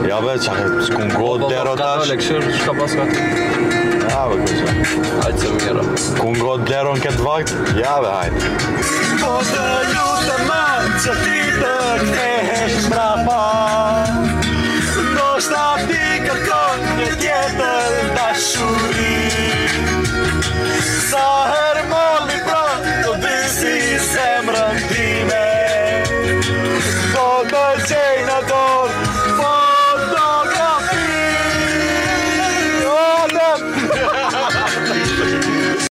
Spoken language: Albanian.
Ja bă, cu un gol de rotaș. Leksyr ska bara skott. Ja, bă, kurczę. Alltså mera. Cu un gol de ronket vakt. Ja, bă, hai. Podajută mață tităr neheș brapa. Nosta tika konje tjetër dashuri. Sa her molli prat të disi zemrën time. Po të qejnë dorë